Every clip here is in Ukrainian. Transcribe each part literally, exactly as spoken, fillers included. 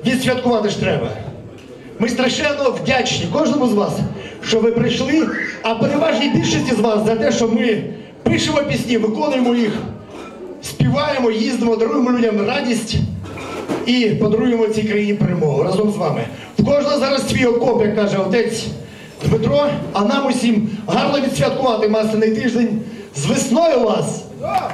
відсвяткувати ж треба. Ми страшенно вдячні кожному з вас, що ви прийшли, а переважній більшості з вас за те, що ми пишемо пісні, виконуємо їх, співаємо, їздимо, даруємо людям радість і подаруємо цій країні перемогу разом з вами. В кожного зараз свій окоп, як каже отець Дмитро, а нам усім гарно відсвяткувати Масляний тиждень. З весною вас!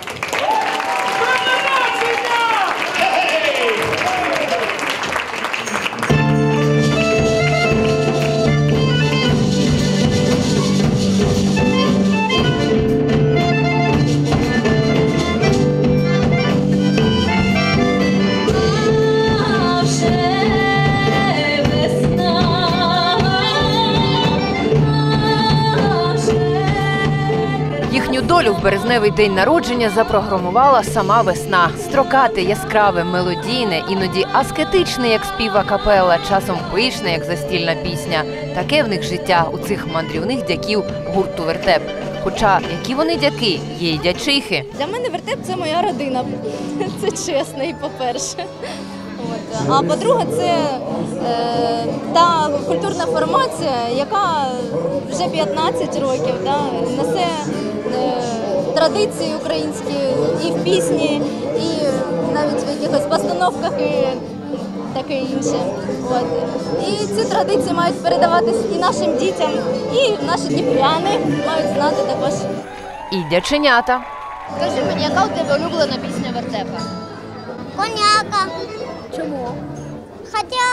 Їхню долю в березневий день народження запрограмувала сама весна. Строкате, яскраве, мелодійне, іноді аскетичне, як спів а-капелла, часом пишне, як застільна пісня. Таке в них життя у цих мандрівних дяків гурту «Вертеп». Хоча, які вони дяки, є й дячихи. Для мене «Вертеп» – це моя родина. Це чесно і по-перше. От. А по-друге, це е, та культурна формація, яка вже п'ятнадцять років да, несе е, традиції українські і в пісні, і навіть в якихось постановках і таке інше. От. І ці традиції мають передаватись і нашим дітям, і наші дніпряни мають знати також. І дяченята. Скажи мені, яка у тебе улюблена пісня «Вертепа»? Коняка. Чому? Хотя,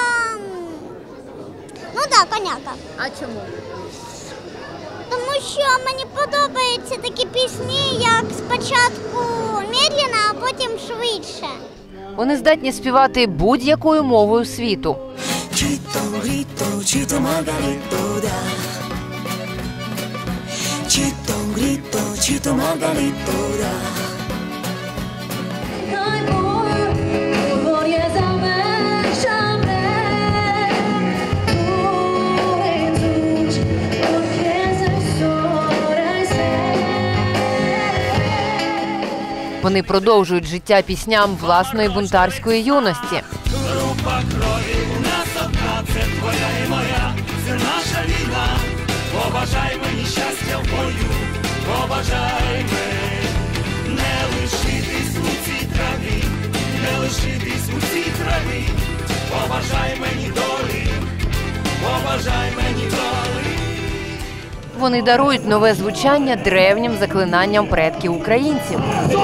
ну так, да, коняка. А чому? Тому що мені подобаються такі пісні, як спочатку медленно, а потім швидше. Вони здатні співати будь-якою мовою світу. Вони продовжують життя пісням власної бунтарської юності. Група крові у нас одна, це твоя і моя, це наша війна. Побажай мені щастя в бою, побажай мені не лишитись у цій траві, не лишитись у цій траві. Побажай мені долі, побажай мені долі. Вони дарують нове звучання древнім заклинанням предків українців.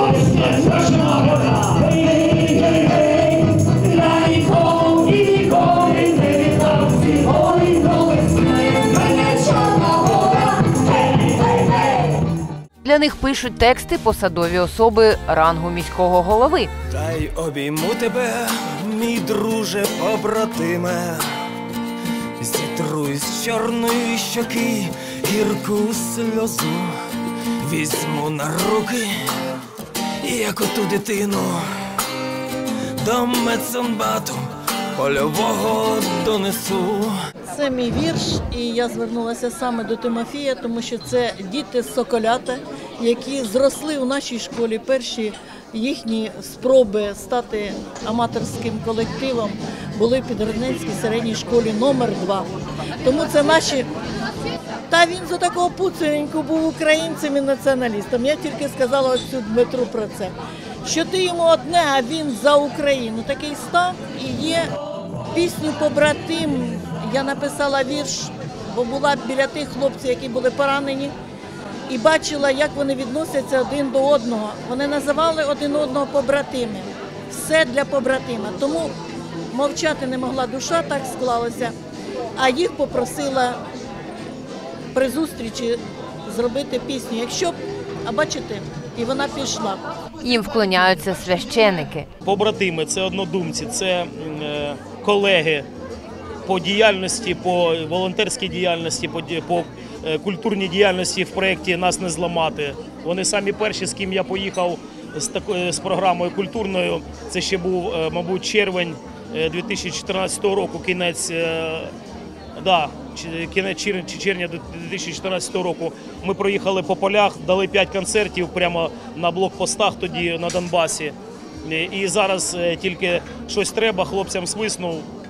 Для них пишуть тексти посадові особи рангу міського голови. Та й обійму тебе, мій друже побратиме, зітру із чорної щоки гірку сльозу, візьму на руки, як оту дитину, до медсанбату польового донесу. Це мій вірш, і я звернулася саме до Тимофія, тому що це діти-соколята, які зросли у нашій школі. Перші їхні спроби стати аматорським колективом були в Підгородненській середній школі номер два. Тому це наші... Та він за такого пуценьку був українцем і націоналістом. Я тільки сказала оцю Дмитру про це. Що ти йому одне, а він за Україну. Такий став і є пісню «Побратим». Я написала вірш, бо була біля тих хлопців, які були поранені, і бачила, як вони відносяться один до одного. Вони називали один одного побратими. Все для побратима. Тому мовчати не могла душа, так склалося. А їх попросила при зустрічі зробити пісню. Якщо б, а бачите, і вона пішла. Їм вклоняються священики. Побратими – це однодумці, це е, колеги по діяльності, по волонтерській діяльності, по, по е, культурній діяльності в проєкті «Нас не зламати». Вони самі перші, з ким я поїхав з, такою, з програмою культурною. Це ще був, е, мабуть, червень дві тисячі чотирнадцятого року, кінець, е, да, кінець червня дві тисячі чотирнадцятого року. Ми проїхали по полях, дали п'ять концертів прямо на блокпостах тоді на Донбасі. І зараз тільки щось треба, хлопцям свиснув,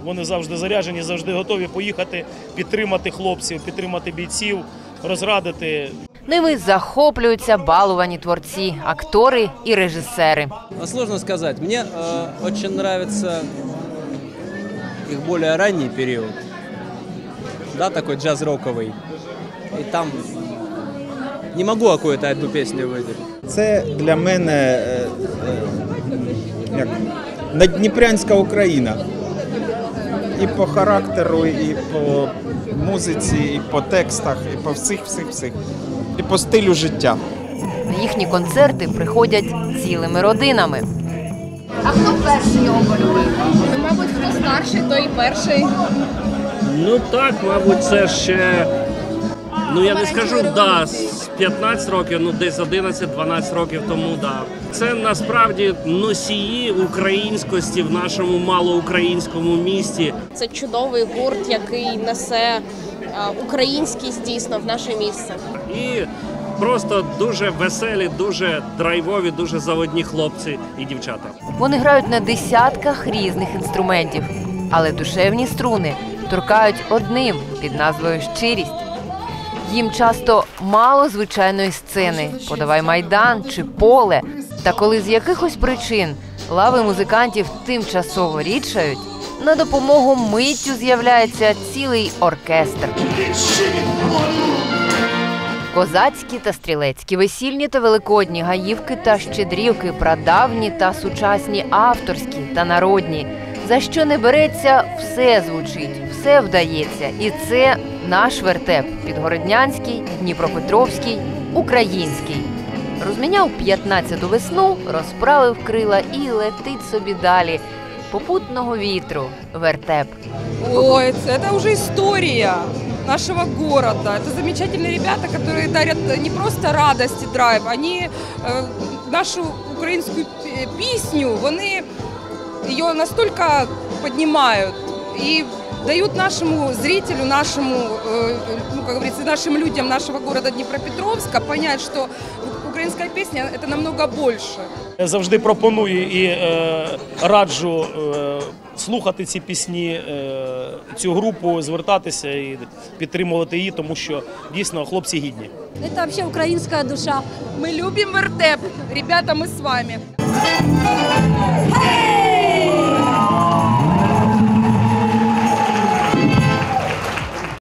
Вони завжди заряджені, завжди готові поїхати, підтримати хлопців, підтримати бійців, розрадити. Ними захоплюються балувані творці, актори і режисери. Сложно сказать. Мне э, очень нравится их более ранний период, да, такой джаз-роковый. И там не могу какую-то одну песню выделить. Це для мене е, е, як, наддніпрянська Україна. І по характеру, і по музиці, і по текстах, і по всіх, всіх, всіх. І по стилю життя. На їхні концерти приходять цілими родинами. А хто перший його полюбив? Мабуть, хто старший, той і перший. Ну так, мабуть, це ще, ну я не скажу, да, з п'ятнадцять років, ну десь одинадцять-дванадцять років тому, да. Це насправді носії українськості в нашому малоукраїнському місті. Це чудовий гурт, який несе українськість дійсно в наше місце. І просто дуже веселі, дуже драйвові, дуже заводні хлопці і дівчата. Вони грають на десятках різних інструментів, але душевні струни торкають одним під назвою «Щирість». Їм часто мало звичайної сцени, подавай майдан чи поле. Та коли з якихось причин лави музикантів тимчасово рідшають, на допомогу миттю з'являється цілий оркестр. Козацькі та стрілецькі, весільні та великодні, гаївки та щедрівки, прадавні та сучасні, авторські та народні. За що не береться, все звучить, все вдається. І це наш вертеп – підгороднянський, дніпропетровський, український. Розміняв п'ятнадцяту весну, розправив крила і летить собі далі. Попутного вітру вертеп. Ой, это уже история нашего города. Это замечательные ребята, которые дарят не просто радость и драйв, они э, нашу українську пісню, вони ее настолько поднимают и дают нашему зрителю, нашему, э, ну, как говорится, нашим людям нашего города Днепропетровска понять, что українська пісня – це намного більше. Я завжди пропоную і е, раджу е, слухати ці пісні, е, цю групу, звертатися і підтримувати її, тому що дійсно хлопці гідні. Це взагалі українська душа. Ми любимо вертеп. Ребята, ми з вами.